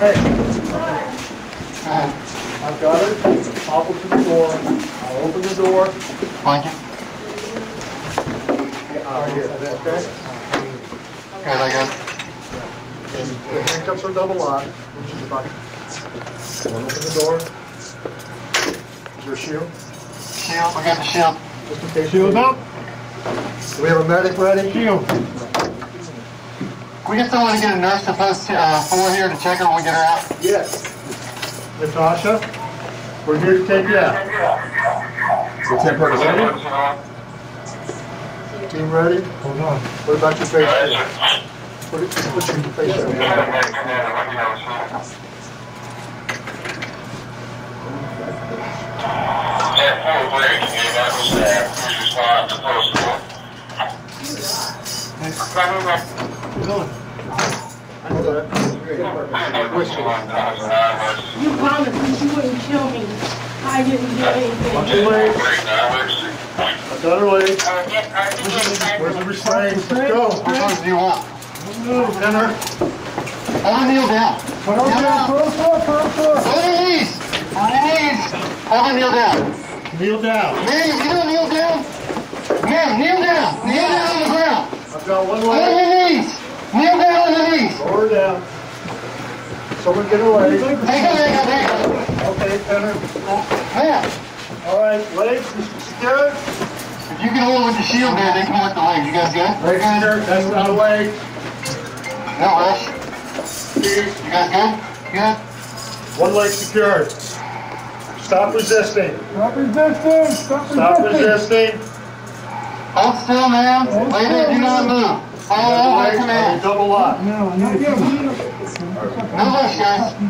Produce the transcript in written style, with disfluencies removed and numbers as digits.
Hey. I've got it. Hobble to the door. I'll open the door. Thank you. Right here. Okay? Good, I got it. And the handcuffs are double locked, which is about. Open the door. Is there a shield? Shield, we got the shield. Just in case. Shield up. Do we have a medic ready? Shield. We get someone to get a nurse to post 4 here to check her when we get her out. Yes. Natasha, we're here to take you out. What's that purpose? Team ready? Hold on. What about your face shield? Put your face shield. You promised that you wouldn't kill me. I didn't do anything. Watch your legs. I've got her legs. Where's the restraints? Let's go. Which ones do you want? Enter. Hold her kneel down. Put her down. Put her foot. Put her foot. On your knees. On your knees. Hold her kneel down. Kneel down. Ma'am, you don't kneel down. Ma'am, kneel down. Kneel down on the ground. I've got one On leg. your knees. Kneel down on your knees. Lower her down. Someone get her leg. Take her leg up here. Okay, enter. Ma'am, All right, legs secured. if you can hold with the shield there, they can with the legs. You guys good? Legs secured. That's not a leg. No rush. You guys good? Good? One leg secured. Stop resisting. Stop resisting! Stop resisting. Hold still, ma'am. Lady, do not move. Follow all my Legs are commands. double lock. No, not you. No rush, guys.